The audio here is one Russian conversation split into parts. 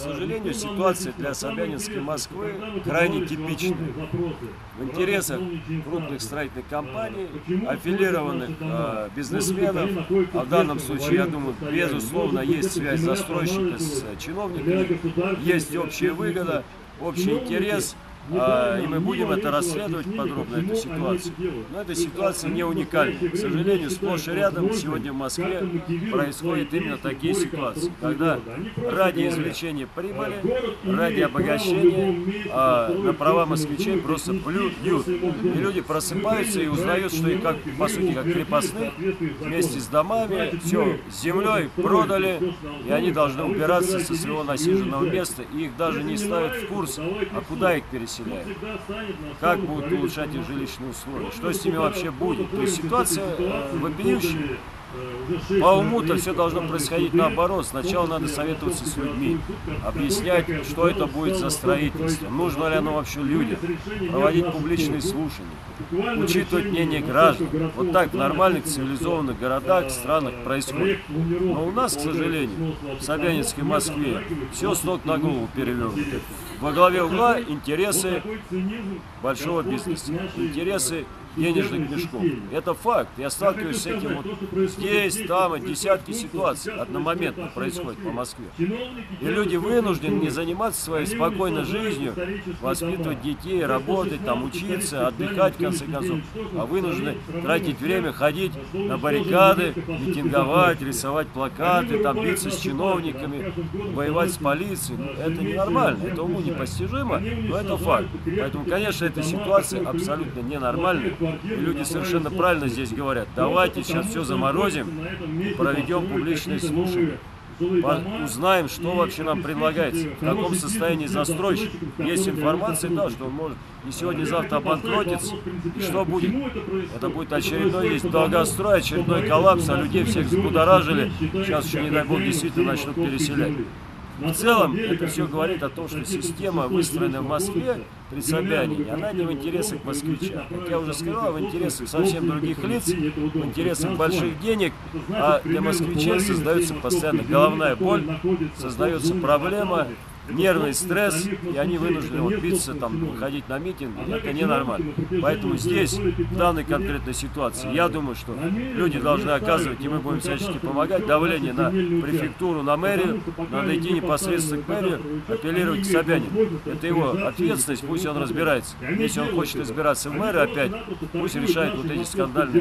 сожалению, ситуация для Собянинской Москвы крайне типичная. В интересах крупных строительных компаний, аффилированных бизнесменов, а в данном случае, я думаю, безусловно, есть связь застройщика с чиновниками, есть общая выгода, общий интерес. И мы будем это расследовать подробно, эту ситуацию. Но эта ситуация не уникальна. К сожалению, сплошь и рядом сегодня в Москве происходят именно такие ситуации, когда ради извлечения прибыли, ради обогащения на права москвичей просто плюют. И люди просыпаются и узнают, что их, как, по сути, как крепостных, вместе с домами, все, с землей продали, и они должны убираться со своего насиженного места, и их даже не ставят в курс, а куда их переселяют. Как будут улучшать их жилищные условия, что с ними вообще будет. То есть ситуация вопиющая. По уму-то все должно происходить наоборот. Сначала надо советоваться с людьми, объяснять, что это будет за строительство, нужно ли оно вообще людям, проводить публичные слушания, учитывать мнение граждан. Вот так в нормальных цивилизованных городах, странах происходит. Но у нас, к сожалению, в Собянинской Москве все с ног на голову перевернуто. Во главе угла интересы большого бизнеса, интересы денежных мешков. Это факт. Я сталкиваюсь с этим вот здесь, там, и десятки ситуаций одномоментно происходит по Москве. И люди вынуждены не заниматься своей спокойной жизнью, воспитывать детей, работать, там, учиться, отдыхать, в конце концов, а вынуждены тратить время, ходить на баррикады, митинговать, рисовать плакаты, там, биться с чиновниками, воевать с полицией. Это ненормально, это уму непостижимо, но это факт. Поэтому, конечно, эта ситуация абсолютно ненормальная. И люди совершенно правильно здесь говорят: давайте сейчас все заморозим, проведем публичные слушания, узнаем, что вообще нам предлагается, в каком состоянии застройщик. Есть информация, да, что он может и сегодня, и завтра обанкротиться. И что будет? Это будет очередной есть долгострой, очередной коллапс, а людей всех взбудоражили. Сейчас еще, не дай бог, действительно начнут переселять. В целом, это все говорит о том, что система, выстроенная в Москве при Собянине, она не в интересах москвича. Как я уже сказал, в интересах совсем других лиц, в интересах больших денег, а для москвичей создается постоянно головная боль, создается проблема, нервный стресс, и они вынуждены биться, там, выходить на митинг. Это ненормально. Поэтому здесь, в данной конкретной ситуации, я думаю, что люди должны оказывать, и мы будем всячески помогать, давление на префектуру, на мэрию, надо идти непосредственно к мэрию, апеллировать к Собянину. Это его ответственность, пусть он разбирается. Если он хочет избираться в мэры опять, пусть решает вот эти скандальные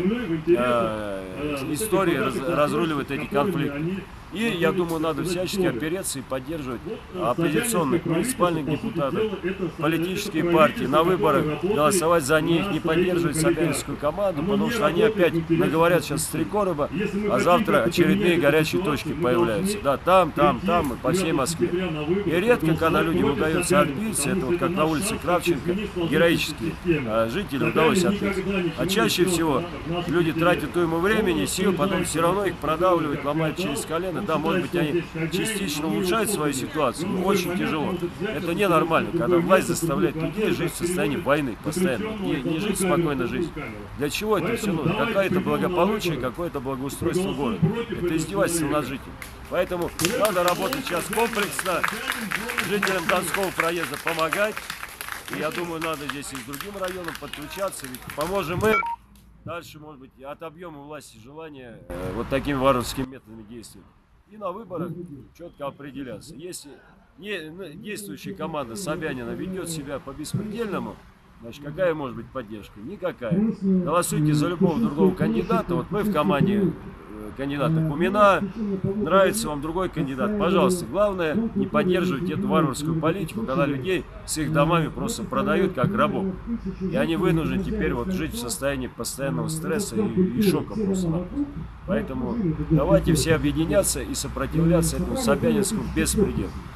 истории, разруливает эти конфликты. И, я думаю, надо всячески опереться и поддерживать оппозиционных муниципальных депутатов, политические партии, на выборах голосовать за них, не поддерживать собянинскую команду, потому что они опять наговорят сейчас с 3 короба, а завтра очередные горячие точки появляются. Да, там, и по всей Москве. И редко, когда людям удается отбиться, это вот как на улице Кравченко, героические жители удалось отбиться. А чаще всего люди тратят уйму времени, сил, потом все равно их продавливают, ломают через колено. Да, может быть, они частично улучшают свою ситуацию, но очень тяжело. Это ненормально, когда власть заставляет людей жить в состоянии войны постоянно, не жить спокойной жизнью. Для чего это все нужно? Какое-то благополучие, какое-то благоустройство города. Это издевательство над жителями. Поэтому надо работать сейчас комплексно, жителям Донского проезда помогать. И я думаю, надо здесь и с другим районом подключаться, ведь поможем им. Дальше, может быть, отобьем у власти желание вот такими варварскими методами действовать. И на выборах четко определяться. Если действующая команда Собянина ведет себя по-беспредельному, значит, какая может быть поддержка? Никакая. Голосуйте за любого другого кандидата. Вот мы в команде кандидата Кумина, нравится вам другой кандидат, пожалуйста. Главное, не поддерживать эту варварскую политику, когда людей с их домами просто продают как рабов. И они вынуждены теперь вот жить в состоянии постоянного стресса и шока просто. Поэтому давайте все объединяться и сопротивляться этому собянинскому беспределу.